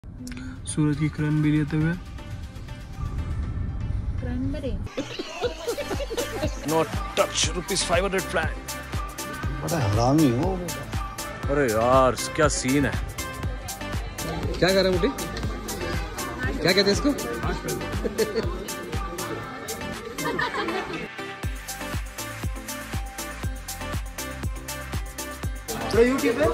सूरज की किरण भी लेते हुए। Not touch ₹500 flat. बड़ा हरामी हो। अरे यार क्या सीन है। क्या कर रहे हैं बुटी? क्या कहते हैं इसको? तो यूट्यूब पे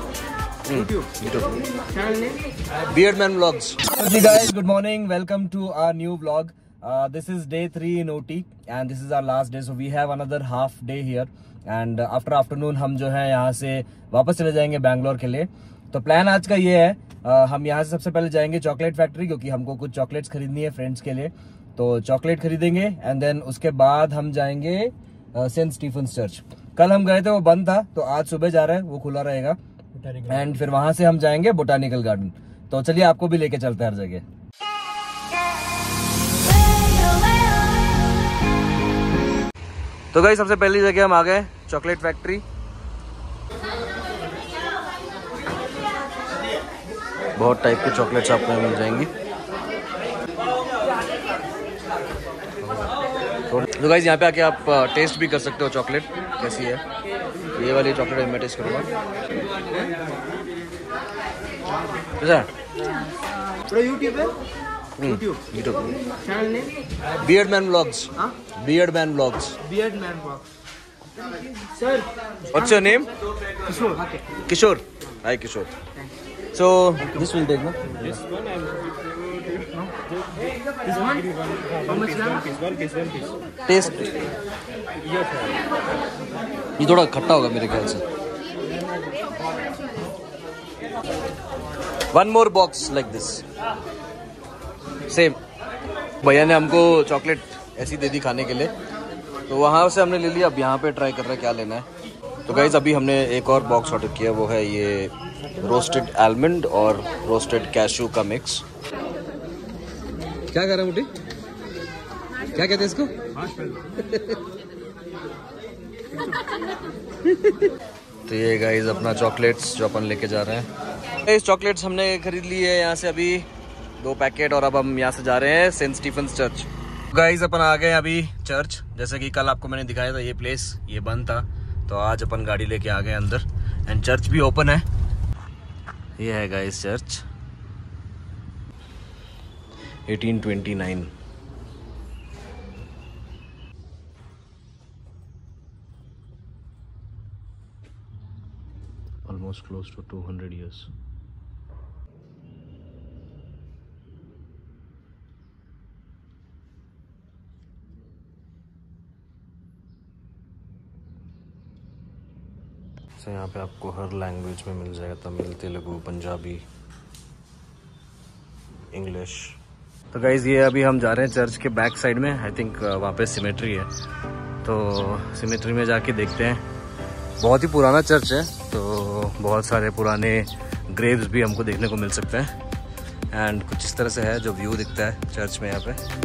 Beardman Vlogs. Hey guys, good morning. Welcome to our new vlog. This is day 3 in OT and this is our last day. So we have another half day here. And after afternoon हम जो है यहाँ से वापस चले जाएंगे बैंगलोर के लिए. तो प्लान आज का ये है, हम यहाँ से सबसे पहले जाएंगे चॉकलेट फैक्ट्री, क्योंकि हमको कुछ चॉकलेट्स खरीदनी है फ्रेंड्स के लिए. तो चॉकलेट खरीदेंगे एंड देन उसके बाद हम जाएंगे सेंट स्टीफन्स चर्च. कल हम गए थे, वो बंद था, तो आज सुबह जा रहे हैं, वो खुला रहेगा. एंड फिर वहां से हम जाएंगे बोटानिकल गार्डन. तो चलिए आपको भी लेके चलते हैं हर जगह. तो गाइस सबसे पहली जगह हम आ गए चॉकलेट फैक्ट्री. बहुत टाइप के चॉकलेट्स आपको मिल जाएंगी. तो गाइस यहाँ पे आके आप टेस्ट भी कर सकते हो चॉकलेट कैसी है. ये वाली चॉकलेट मैं टेस्ट करूँगा. यूट्यूब पे YouTube channel name Beardman vlogs. Beardman vlogs. Beardman blogs. Sir What's your name? Kishore. Kishore. Hi Kishore. So this will take, no? This one how much gram? Taste. ये थोड़ा खट्टा होगा मेरे ख्याल से. One more box like this. Same. भैया ने हमको चॉकलेट ऐसी दे दी खाने के लिए, तो वहाँ से हमने ले लिया. अब यहाँ पे ट्राई कर रहे हैं क्या लेना है. तो गाइज अभी हमने एक और बॉक्स ऑर्डर किया, वो है ये रोस्टेड आलमंड और रोस्टेड कैशू का मिक्स. क्या कर रहे हैं बुटी? क्या कहते हैं इसको? तो ये गाइज अपना चॉकलेट्स जो अपन लेके जा रहे हैं. इस चॉकलेट्स हमने खरीद ली है यहाँ से अभी 2 पैकेट, और अब हम यहाँ से जा रहे हैं सेंट स्टीफन्स चर्च. गाइज अपन आ गए अभी चर्च. जैसे कि कल आपको मैंने दिखाया था, ये प्लेस ये बंद था, तो आज अपन गाड़ी लेके आ गए अंदर एंड चर्च भी ओपन है. ये है guys church. 1829. Almost close to 200 years. तो यहाँ पे आपको हर लैंग्वेज में मिल जाएगा, तमिल, तेलुगु, पंजाबी, इंग्लिश. तो गाइज ये अभी हम जा रहे हैं चर्च के बैक साइड में. आई थिंक वहाँ पे सिमेट्री है, तो सिमेट्री में जाके देखते हैं. बहुत ही पुराना चर्च है, तो बहुत सारे पुराने ग्रेव्स भी हमको देखने को मिल सकते हैं. एंड कुछ इस तरह से है जो व्यू दिखता है चर्च में यहाँ पे.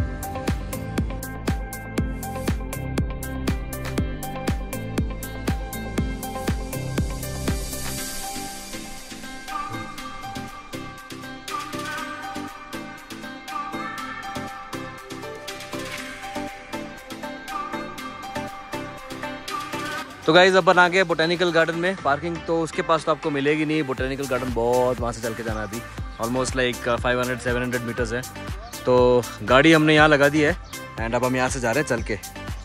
तो गाइज अपन आ गए बोटेनिकल गार्डन में. पार्किंग तो उसके पास तो आपको मिलेगी नहीं. बोटेनिकल गार्डन बहुत वहाँ से चल के जाना है. अभी ऑलमोस्ट लाइक 500-700 मीटर्स है. तो गाड़ी हमने यहाँ लगा दी है एंड अब हम यहाँ से जा रहे हैं चल के.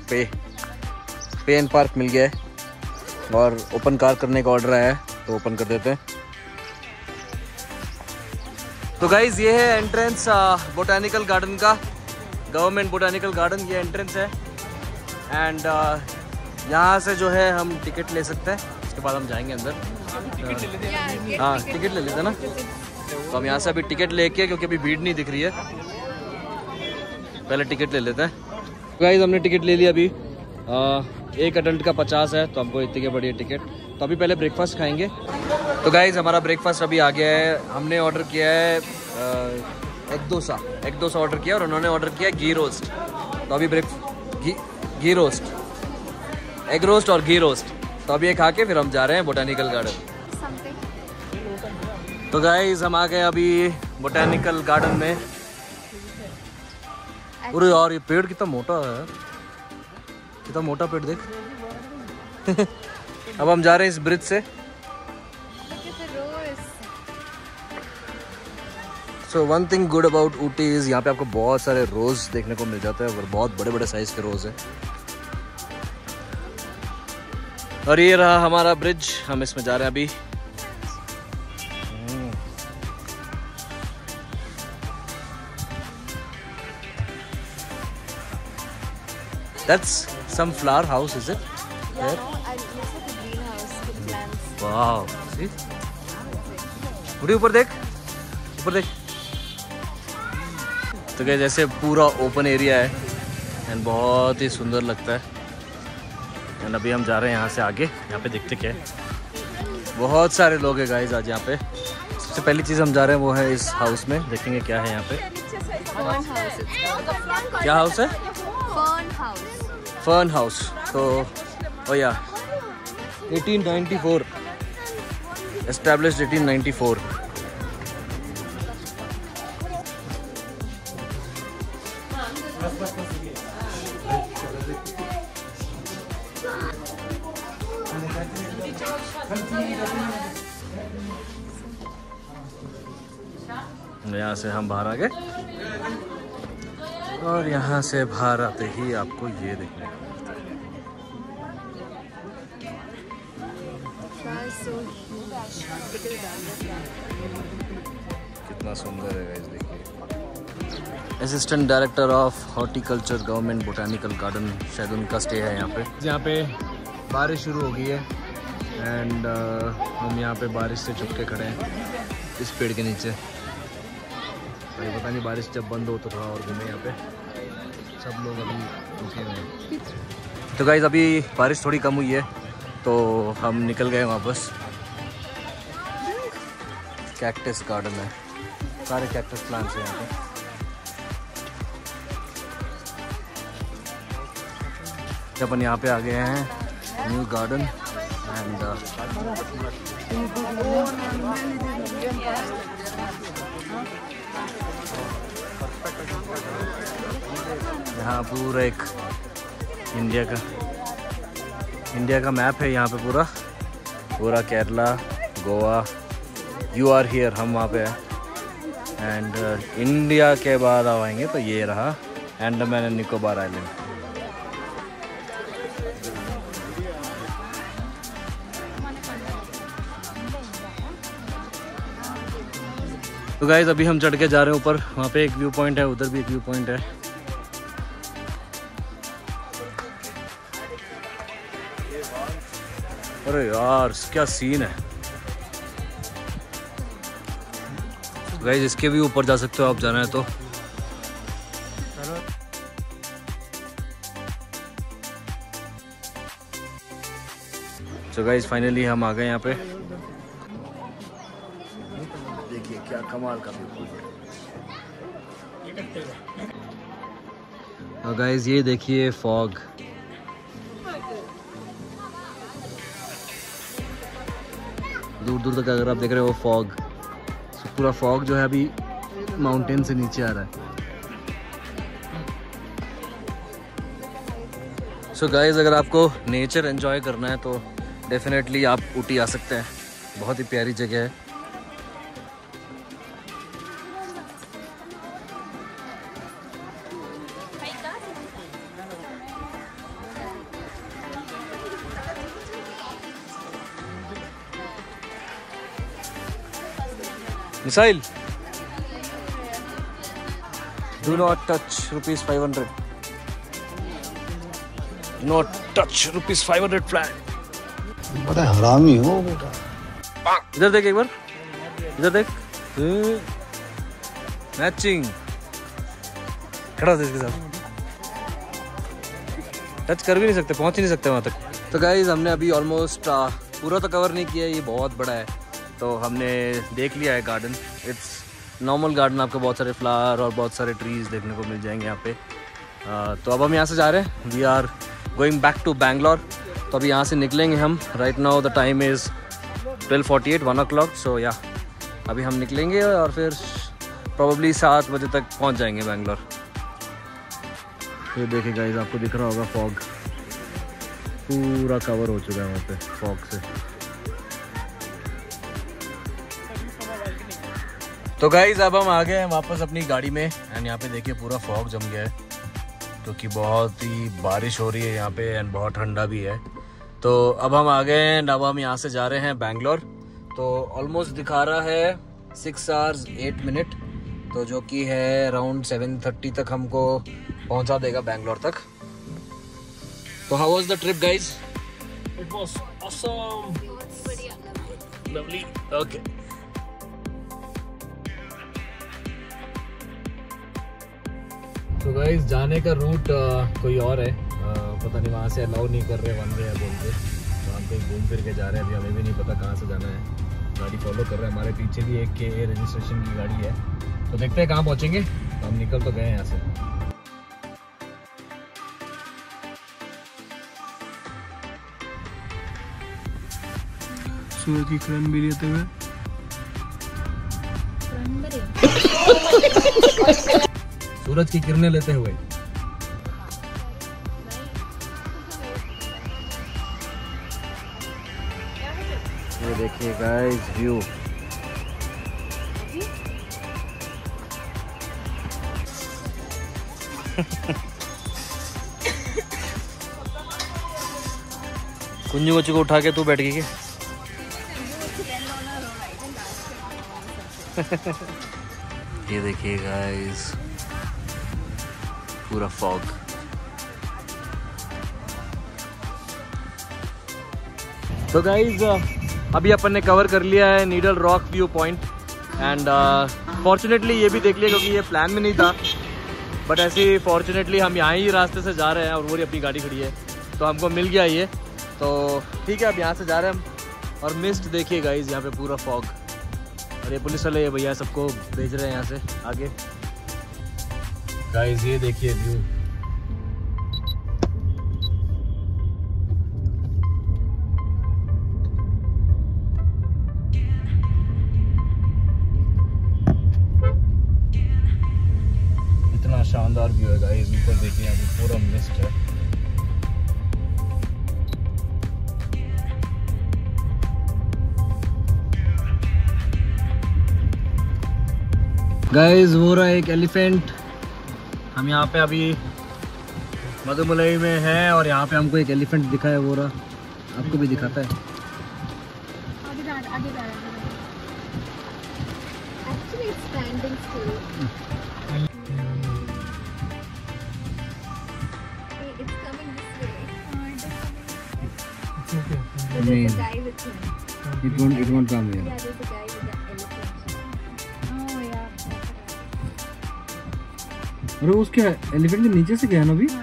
पे एंड पार्क मिल गया है और ओपन कार करने का ऑर्डर आया है, तो ओपन कर देते हैं. तो गाइज ये है एंट्रेंस बोटेनिकल गार्डन का. गवर्नमेंट बोटेनिकल गार्डन ये एंट्रेंस है. एंड यहाँ से जो है हम टिकट ले सकते हैं. उसके बाद हम जाएंगे अंदर. हाँ टिकट ले लेते हैं ना. तो हम यहाँ से अभी टिकट लेके, क्योंकि अभी भीड़ नहीं दिख रही है, पहले टिकट ले लेते हैं. गाइस हमने टिकट ले लिया. अभी एक अडल्ट का 50 है, तो हमको इतनी की पड़ी है टिकट. तो अभी पहले ब्रेकफास्ट खाएंगे. तो गाइस हमारा ब्रेकफास्ट अभी आ गया है. हमने ऑर्डर किया है एग डोसा ऑर्डर किया, और उन्होंने ऑर्डर किया घी रोस्ट. तो अभी घी रोस्ट, एग रोस्ट और घी रोस्ट. तो अभी ये खा के फिर हम जा रहे हैं बोटेनिकल गार्डन. तो गाइस हम आ गए अभी बोटेनिकल गार्डन में। अरे यार ये पेड़ कितना मोटा है यार, कितना मोटा पेड़ देख। अब हम जा रहे हैं इस ब्रिज से। So one thing good about Ooty is यहाँ पे आपको बहुत सारे रोज देखने को मिल जाते हैं और बहुत बड़े बड़े साइज के रोज है। और ये रहा हमारा ब्रिज, हम इसमें जा रहे हैं अभी। That's some flower house, is it? Yeah, no, and it looks like a greenhouse with plants. Wow, see? उड़ी ऊपर देख, ऊपर देख। तो क्या जैसे पूरा ओपन एरिया है एंड बहुत ही सुंदर लगता है। एंड अभी हम जा रहे हैं यहाँ से आगे, यहाँ पे देखते क्या है। बहुत सारे लोग हैं गाइस आज यहाँ पे। सबसे पहली चीज़ हम जा रहे हैं वो है इस हाउस में, देखेंगे क्या है यहाँ पे। Fern house. It's क्या हाउस है? Fern house. Fern house. तो ओ या 1894, established 1894। यहाँ से हम बाहर आ गए और यहाँ से बाहर आते ही आपको ये देखने को मिलता है। कितना सुंदर है गाइस, देखिए। Assistant director of horticulture government botanical garden, शायद उनका स्टे है यहाँ पे। यहाँ पे बारिश शुरू हो गई है एंड हम यहाँ पे बारिश से छुप के खड़े हैं इस पेड़ के नीचे। भाई पता नहीं बारिश जब बंद हो तो थोड़ा और घूमे यहाँ पे। सब लोग अभी रुके हुए हैं। तो गाइस अभी बारिश थोड़ी कम हुई है तो हम निकल गए वापस। कैक्टस गार्डन है, सारे कैक्टस प्लांट्स हैं यहाँ पे। अपन यहाँ पे आ गए हैं न्यू गार्डन एंड यहाँ पूरा एक इंडिया का मैप है यहाँ पे। पूरा Kerala, Goa, you are here, हम वहाँ पे हैं। एंड इंडिया के बाद आएंगे तो ये रहा अंडमान एंड निकोबार आइलैंड। तो गाइस अभी हम चढ़ के जा रहे हैं ऊपर। वहाँ पे एक व्यू पॉइंट है, उधर भी एक व्यू पॉइंट है। अरे यार क्या सीन है गाइस। इसके भी ऊपर जा सकते हो आप, जाना है तो। तो गाइस फाइनली हम आ गए यहाँ पे। देखिए क्या कमाल का व्यू है। और गाइस ये देखिए फॉग। दूर दूर तक अगर आप देख रहे हो फॉग, तो पूरा फॉग जो है अभी माउंटेन से नीचे आ रहा है। सो गाइस अगर आपको नेचर एंजॉय करना है तो डेफिनेटली आप ऊटी आ सकते हैं। बहुत ही प्यारी जगह है। Missile, do not touch ₹500. Do not touch ₹500 flag. बड़ा हरामी हो बेटा। इधर देख एक बार, इधर देख। मैचिंग खड़ा था इसके साथ। टच कर भी नहीं सकते, पहुंच ही नहीं सकते वहां तक। तो गाइस हमने अभी ऑलमोस्ट पूरा तो कवर नहीं किया, ये बहुत बड़ा है। तो हमने देख लिया है गार्डन। इट्स नॉर्मल गार्डन, आपको बहुत सारे फ्लावर और बहुत सारे ट्रीज देखने को मिल जाएंगे यहाँ पे। तो अब हम यहाँ से जा रहे हैं। We are going back to Bangalore. तो अभी यहाँ से निकलेंगे हम। Right now the time is 12:48, 1 o'clock। So yeah अभी हम निकलेंगे और फिर प्रॉब्ली 7 बजे तक पहुंच जाएंगे बैंगलोर। ये देखिए गाइस, आपको दिख रहा होगा फॉग पूरा कवर हो चुका है वहाँ पे फॉग से। तो गाइस अब हम आ गए हैं वापस अपनी गाड़ी में एंड यहाँ पे देखिए पूरा फॉग जम गया है क्योंकि बहुत ही बारिश हो रही है यहाँ पे एंड बहुत ठंडा भी है। तो अब हम आ गए हैं, अब हम यहाँ से जा रहे हैं बैंगलोर। तो ऑलमोस्ट दिखा रहा है 6 hours 8 minutes, तो जो कि है अराउंड 7:30 तक हमको पहुँचा देगा बैंगलोर तक। तो how was the trip guys? It was awesome. Lovely. Okay तो गाइस जाने का रूट कोई और है, पता नहीं, वहाँ से अलाउ नहीं कर रहे, वन वे है बोल के। तो हम कहीं घूम फिर के जा रहे हैं, अभी हमें भी नहीं पता कहाँ से जाना है। गाड़ी फॉलो कर रहे हैं, हमारे पीछे भी एक KA रजिस्ट्रेशन की गाड़ी है। तो देखते हैं कहाँ पहुँचेंगे। हम निकल तो गए यहाँ से। सूरज की किरण भी लेते हुए सूरज की किरणें लेते हुए। ये देखिए गाइस व्यू। कुंजू बच्ची को उठा के तू बैठ गई क्या? ये देखिए गाइस पूरा फॉग। तो गाइस अभी अपन ने कवर कर लिया है needle rock view point and fortunately ये भी देख लिया क्योंकि ये प्लान में नहीं था, बट ऐसे ही फॉर्चुनेटली हम यहाँ ही रास्ते से जा रहे हैं और वो अपनी गाड़ी खड़ी है तो हमको मिल गया ये। तो ठीक है, अब यहाँ से जा रहे हैं हम। और मिस्ट देखिए गाइस, यहाँ पे पूरा फॉग। और ये पुलिस वाले ये भैया सबको भेज रहे हैं यहाँ से आगे। गाइस ये देखिए व्यू। इतना शानदार व्यू है गाइस, ऊपर देखिए यहाँ पे पूरा मिस्ट है। गाइस वो रहा एक एलिफेंट। हम यहाँ पे अभी मधुमलाई में हैं और यहाँ पे हमको एक एलिफेंट दिखा है, वो रहा। आपको भी दिखाता है। Actually, it's standing still. It's coming this way. There's a guy with him. It won't come here. Yeah, there's a guy with the elephant. Oh yeah. अरे उसके एलिफेंट के नीचे से गया ना अभी।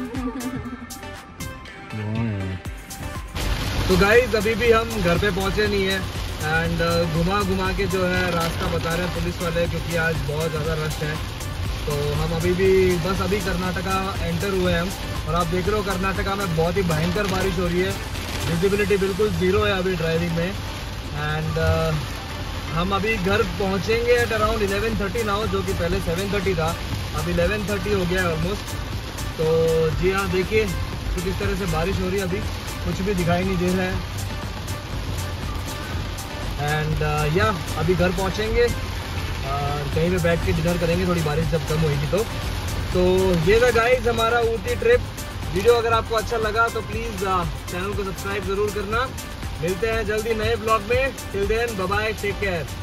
तो गाइस अभी भी हम घर पे पहुंचे नहीं है एंड घुमा के जो है रास्ता बता रहे हैं पुलिस वाले क्योंकि आज बहुत ज़्यादा रश है। तो हम अभी भी बस अभी कर्नाटका एंटर हुए हम और आप देख रहे हो कर्नाटका में बहुत ही भयंकर बारिश हो रही है। विजिबिलिटी बिल्कुल ज़ीरो है अभी ड्राइविंग में एंड हम अभी घर पहुंचेंगे एट अराउंड 11:30 नाउ, जो कि पहले 7:30 था, अभी 11:30 हो गया है ऑलमोस्ट। तो जी हाँ देखिए कुछ इस तरह से बारिश हो रही है, अभी कुछ भी दिखाई नहीं दे रहा है एंड या अभी घर पहुंचेंगे और कहीं पे बैठ के डिनर करेंगे थोड़ी बारिश जब कम होगी तो ये था गाइस हमारा ऊटी ट्रिप। वीडियो अगर आपको अच्छा लगा तो प्लीज़ चैनल को सब्सक्राइब ज़रूर करना। मिलते हैं जल्दी नए ब्लॉग में। Till then bye bye, take care.